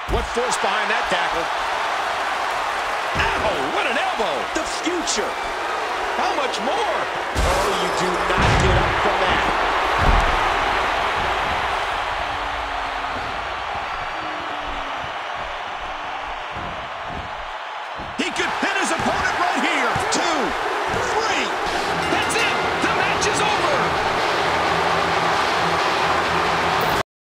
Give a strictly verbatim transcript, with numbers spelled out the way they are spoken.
What force behind that tackle? Ow, what an elbow. The future. How much more? Oh, you do not get up from that.